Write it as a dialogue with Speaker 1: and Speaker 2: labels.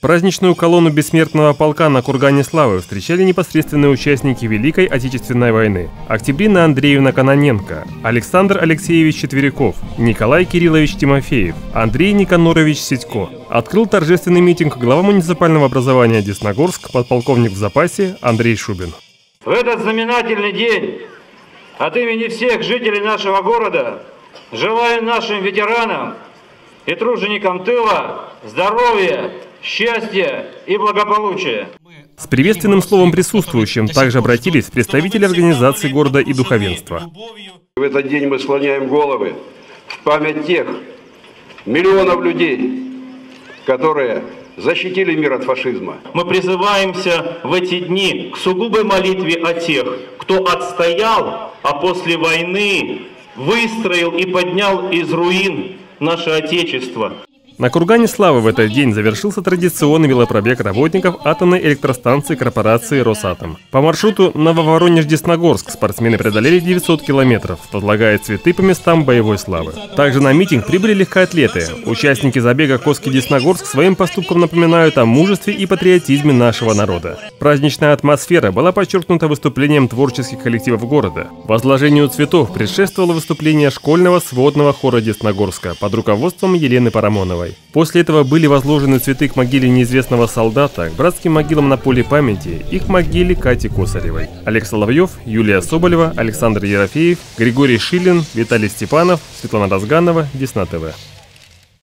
Speaker 1: Праздничную колонну бессмертного полка на Кургане Славы встречали непосредственные участники Великой Отечественной войны. Октябрина Андреевна Кононенко, Александр Алексеевич Четверяков, Николай Кириллович Тимофеев, Андрей Никонорович Сидько. Открыл торжественный митинг глава муниципального образования Десногорск, подполковник в запасе Андрей Шубин.
Speaker 2: В этот знаменательный день от имени всех жителей нашего города желаю нашим ветеранам и труженикам тыла здоровья, счастья и благополучия.
Speaker 1: С приветственным словом присутствующим также обратились представители организаций города и духовенства.
Speaker 3: В этот день мы склоняем головы в память тех миллионов людей, которые защитили мир от фашизма.
Speaker 4: Мы призываемся в эти дни к сугубой молитве о тех, кто отстоял, а после войны выстроил и поднял из руин наше Отечество.
Speaker 1: На Кургане Славы в этот день завершился традиционный велопробег работников атомной электростанции корпорации «Росатом». По маршруту Нововоронеж-Десногорск спортсмены преодолели 900 километров, возлагая цветы по местам боевой славы. Также на митинг прибыли легкоатлеты. Участники забега Коски-Десногорск своим поступком напоминают о мужестве и патриотизме нашего народа. Праздничная атмосфера была подчеркнута выступлением творческих коллективов города. Возложению цветов предшествовало выступление школьного сводного хора Десногорска под руководством Елены Парамоновой. После этого были возложены цветы к могиле неизвестного солдата, к братским могилам на поле памяти и к могиле Кати Косаревой. Олег Соловьев, Юлия Соболева, Александр Ерофеев, Григорий Шилин, Виталий Степанов, Светлана Разганова, Десна ТВ.